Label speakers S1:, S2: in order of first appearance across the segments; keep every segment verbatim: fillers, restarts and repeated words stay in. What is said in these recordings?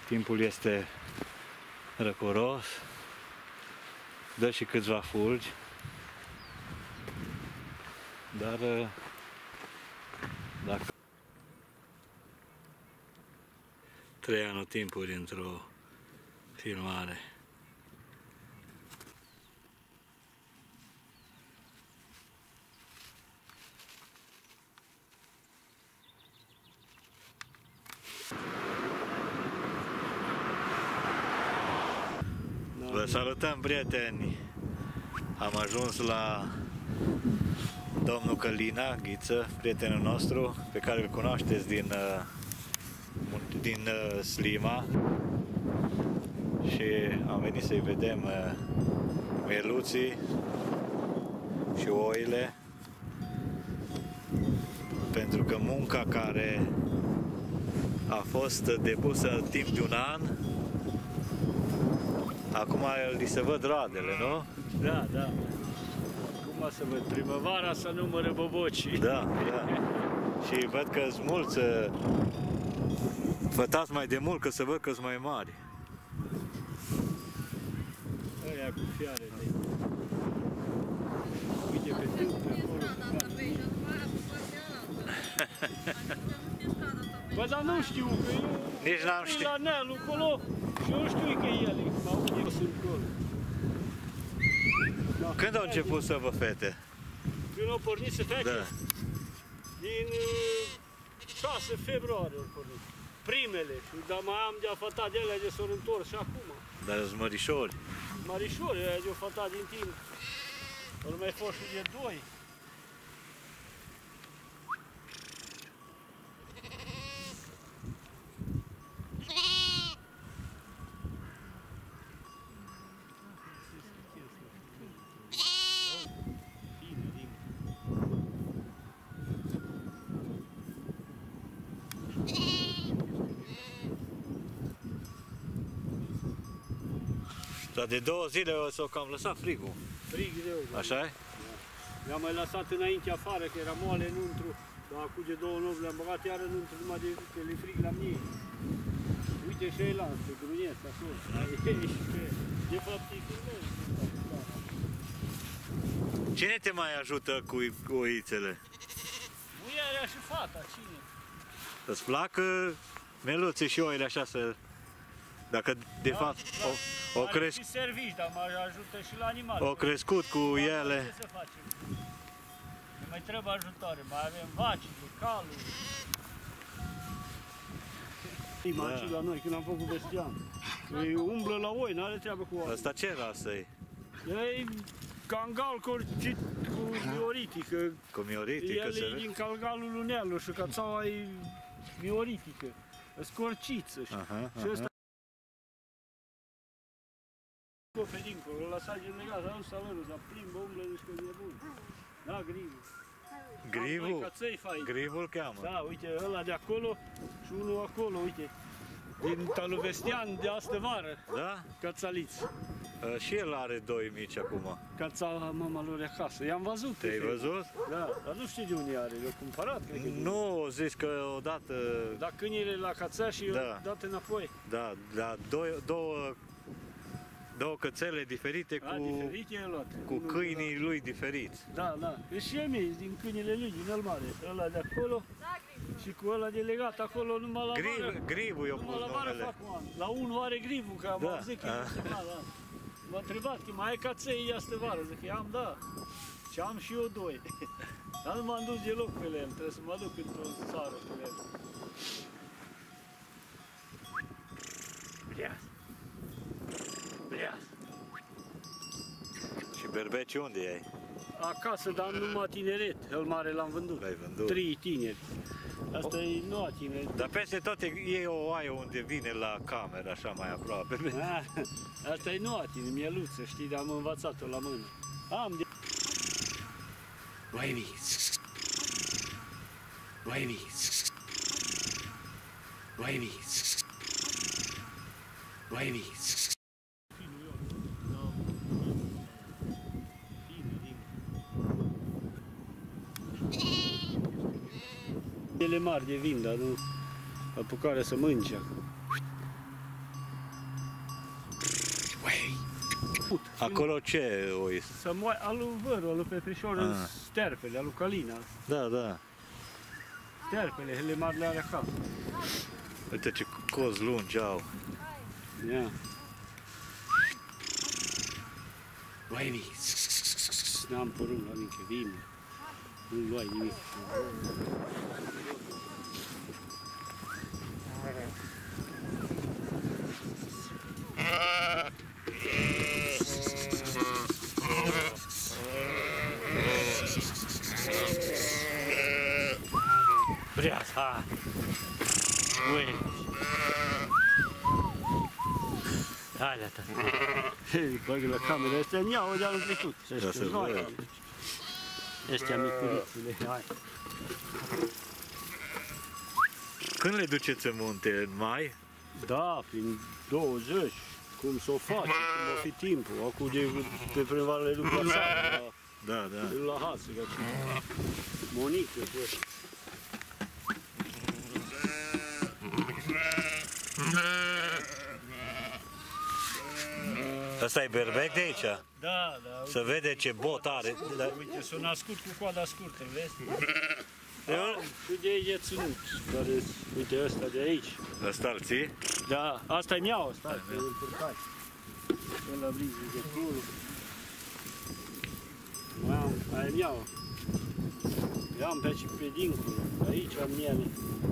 S1: Timpul este răcoros, dă și câțiva fulgi, dar dacă trei anotimpuri într-o filmare. Vă salutăm, prieteni! Am ajuns la domnul Călina Ghiță, prietenul nostru, pe care îl cunoașteți din, din Slima. Și am venit să-i vedem mieluții și oile, pentru că munca care a fost depusă timp de un an, acum li se văd roadele, nu?
S2: Da, da. Acum să văd primăvara, să numără bobocii.
S1: Da, da. Și văd că sunt mulți, fătați mai de mult, că să văd că sunt mai mari.
S2: Aia cu fiarele. Uite pe tâmple acolo. Bă, dar nu știu, că eu...
S1: Nici n-am știut.
S2: La Nealu acolo și eu știu că e ele. Eu sunt acolo.
S1: Când au început să vă fete?
S2: Când au pornit să fete?
S1: Da.
S2: Din șase februarie au pornit. Primele. Dar mai am de-a fătat de alea de s-au întors și acum.
S1: Dar sunt mărișori.
S2: Mărișori, aia de-a fătat din timp. Ori mai fost și de doi.
S1: Dar de două zile s-au cam lăsat frigul.
S2: Frig greu.
S1: Așa-i?
S2: Da. I-am mai lăsat înainte afară, că era moale înăuntru. Dar acum de două nopți le-am băgat iară înăuntru, numai de că le frig la mine. Uite și ei lansă, grunesc acolo. De fapt e filmez.
S1: Cine te mai ajută cu, cu oițele?
S2: Muierea și fata, cine?
S1: Îți plac meluții și oile așa să... Dacă de
S2: da,
S1: fapt
S2: da,
S1: o, o cresc...
S2: și servici, dar mă ajută și la animale.
S1: O crescut cu
S2: da,
S1: ele.
S2: Ce să facem? Ne mai trebuie ajutoare, mai avem vacile, caluri. Imagini da. La noi, când am făcut bestian. Ei umblă la oi, n-are treabă cu oameni.
S1: Asta ce rasă e?
S2: E cangal cu, cu mioritică.
S1: Cu mioritică se
S2: vede?
S1: vede?
S2: E din calgalul lunealul și cațaua e mioritică. E scorciță.
S1: Aha,
S2: și ăsta
S1: aha.
S2: pe dincolo, îl lăsa gen legat, dar nu s-a lărut, dar plimbă, umblă, deci că e bun. Da, grivul.
S1: Grivul? Grivul cheamă.
S2: Da, uite, ăla de acolo și unul acolo, uite. Din Taluvestian de astă vară.
S1: Da?
S2: Cațaliți.
S1: Uh, și el are doi mici acum.
S2: Cața mama lor acasă. I-am văzut.
S1: Te-ai văzut?
S2: Da, dar nu știu de unde are. Le-au cumpărat, cred că.
S1: Nu, zis că odată...
S2: Da, câinile la cața și
S1: da.
S2: odată înapoi.
S1: Da, da, două, două, două cățele diferite
S2: A,
S1: cu,
S2: diferite e luat.
S1: cu câinii lui diferiți.
S2: Da, da. E și ei mei, din câinile lui, din Almare. Ăla de acolo și cu ăla de legat acolo, numai la
S1: Griv,
S2: vară.
S1: Grivul i-a pus numele.
S2: La unul are grivul, că am
S1: da.
S2: auzit că e da, da. M-a întrebat că mai ai caței astă vară, zic, am, da. Și am și eu doi. Dar nu m-am dus deloc pe el, trebuie să mă duc într-o țară pe el. Bleas. Bleas.
S1: Și berbeci unde ai?
S2: Acasă, dar numai tineret. El mare l-am vândut.
S1: L-ai vândut?
S2: Trei tineri. Asta e noua tineri.
S1: Dar peste tot e o oaie unde vine la cameră, așa mai aproape.
S2: A, asta e noua tineri, mieluță, știi, dar am învățat-o la mână. Am de... Wavy. Wavy. Wavy. Wavy. Ele mari de vin, dar nu apucare să mănânce acum.
S1: Acolo ce oi?
S2: Să moare alu vărul, alu petrișorul,
S1: Ah.
S2: sterpele, alu calina.
S1: Da, da.
S2: Sterpele, hele mari le are acasă.
S1: Uite ce cozi lungi au.
S2: Ia. Wavy. N-am părul la mică, vine. Nu luai nimic. Breața! Ui! Hai, da, Hei, bagă la cameră, astea în-iau de anul trecut.
S1: Da, se vede.
S2: Ăștia micurițile, hai.
S1: Când le duceți în munte? În mai?
S2: Da, prin douăzeci, cum s-o face, cum o fi timpul. Acum de pe primăvară le duc la țară,
S1: Da, da.
S2: la, la Hață, ca Monică, bă.
S1: Asta e berbec de aici?
S2: Da, da.
S1: Să vede ce bot are. Da.
S2: Uite, s-a născut cu coada scurtă, vezi? Da, și de aici e ținut. Care, uite, ăsta de aici.
S1: Ăsta-l ții?
S2: Da, asta e miau, ăsta, e încurcat. Ăla briză de acolo. Mai am, aia e miau. Eu am pe aici pe dincolo, aici am miele.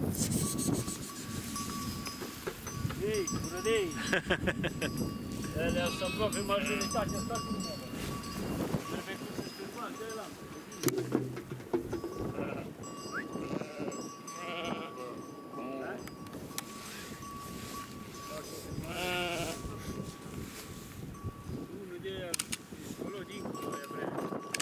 S2: Ei, cură de aici. Ele sunt aproape majoritatea statului meu. Trebuie cum să scârbați, de la unul de aia, acolo dincolo, e vreme.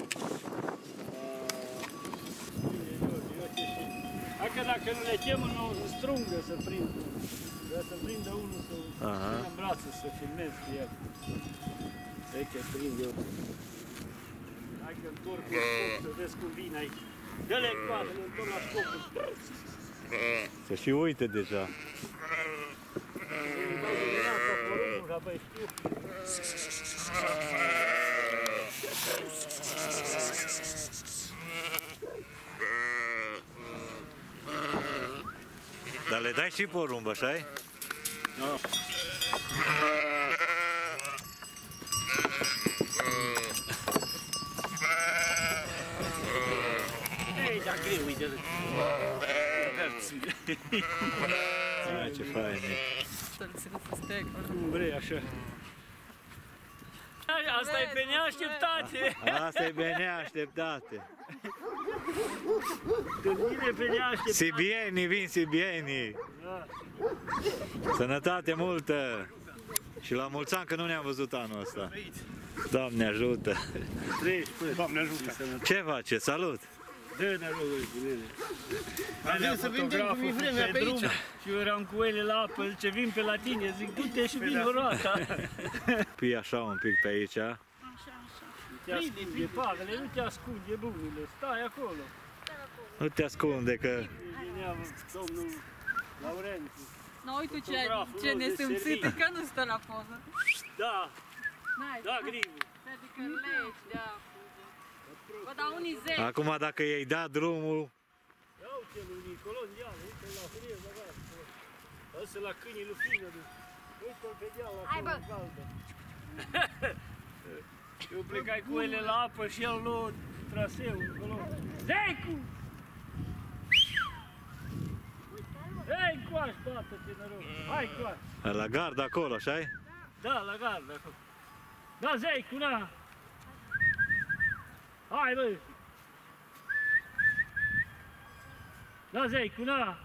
S2: Hai că dacă nu le chem în strungă să prindă. Vreau să prindă unul, să țină în brațe, să filmez cu el. Hai că prind eu. Hai că întorc cu scop, să vezi cum vine aici. Dă-le coadă, le întorc la scopul.
S1: Se și uite deja.
S2: Îi dau dimineața porumbul, apoi știu.
S1: Dar le dai și porumb, așa-i?
S2: Da. Ei, da greu, uite-l.
S1: Hai, ce fain e.
S2: Cum vrei, așa. Asta e pe neașteptate.
S1: Asta e pe neașteptate.
S2: Când vine pe neașteptate.
S1: Sibienii vin, sibienii.
S2: Da.
S1: Sănătate multă. Și la mulți ani că nu ne-am văzut anul ăsta. Doamne ajută.
S2: Treci, până. Doamne ajută.
S1: Ce face? Salut!
S2: Dă-ne roguri cu ele.
S3: Avem să vedem cum e vremea pe aici.
S2: Și eu eram cu ele la apă, zice, vin pe la tine, zic, du-te și vin o roata.
S1: Pui așa un pic pe aici.
S3: Așa, așa.
S2: Te ascunde pagele, nu te ascunde bunule, stai acolo.
S1: Nu te ascunde că...
S2: Venea domnul Laurențiu.
S3: Nu, uite ce, ce nesâmțită, că nu stă la poză.
S2: Da,
S3: N-ai,
S2: da, grivul.
S3: adică legi, da. Bă, dar unii zeci.
S1: Acum dacă i-ai dat drumul...
S2: Ia uite lui Nicolon, ia, uite la hârie, băgat. Ăsta la câinii lui Fină, uite-l pe deal acolo în caldă. Eu plecai cu ele la apă și el lua traseu acolo. Zeicu! Ei, coaș, bată-te, noroc. Hai, coaș.
S1: La gard acolo, așa-i?
S2: Da, la gardă acolo. Da, Zeicu, na! Hai, bă! Da, Zeicu, na!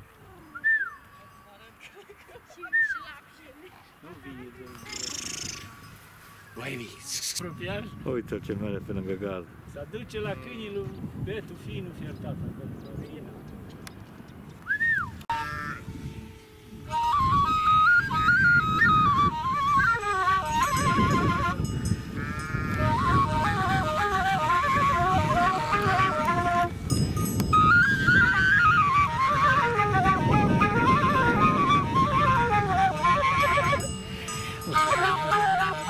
S2: Nu vine de Wavy! Apropiaș,
S1: Uite-l ce merge pe lângă gard.
S2: se aduce la câinii lui Betu, fiul fiertat acolo, la Vina.
S3: Ah,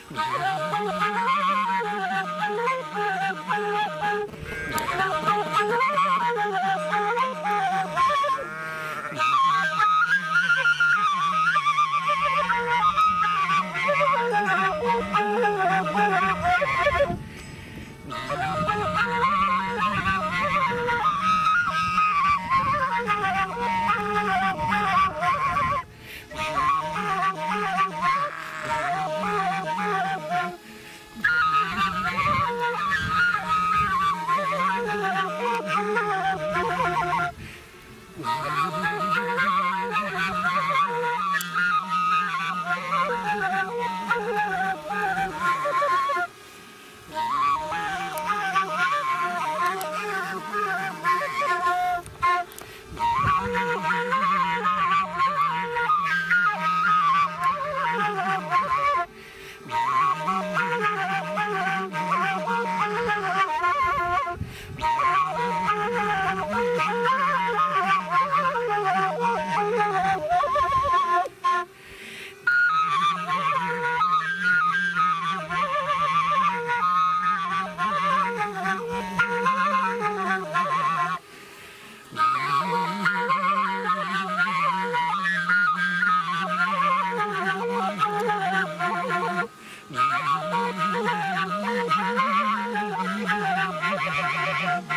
S4: Thank you.